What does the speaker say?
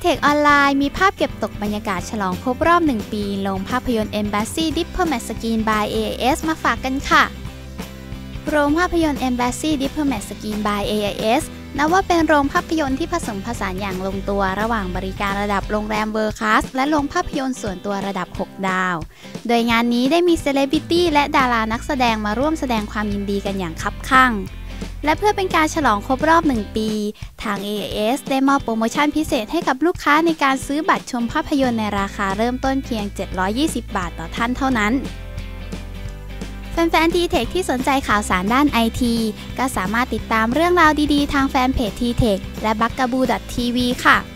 T-Tech ออนไลน์มีภาพเก็บตกบรรยากาศฉลองครบรอบ1 ปีโรงภาพยนตร์ Embassy Diplomat Screen by AIS มาฝากกันค่ะโรงภาพยนตร์ Embassy Diplomat Screen by AIS นับว่าเป็นโรงภาพยนตร์ที่ผสมผสานอย่างลงตัวระหว่างบริการระดับโรงแรมเวิลด์คลาสและโรงภาพยนตร์ส่วนตัวระดับ 6 ดาว โดยงานนี้ได้มีเซเลบริตี้และดารานักแสดงมาร่วมแสดงความยินดีกันอย่างคับคั่งและเพื่อเป็นการฉลองครบรอบ1 ปีทาง AIS ได้มอบโปรโมชั่นพิเศษให้กับลูกค้าในการซื้อบัตรชมภาพยนตร์ในราคาเริ่มต้นเพียง720 บาทต่อท่านเท่านั้นแฟนๆ T-Tech ที่สนใจข่าวสารด้าน IT ก็สามารถติดตามเรื่องราวดีๆทางแฟนเพจ T-Tech และ bugaboo.tv ค่ะ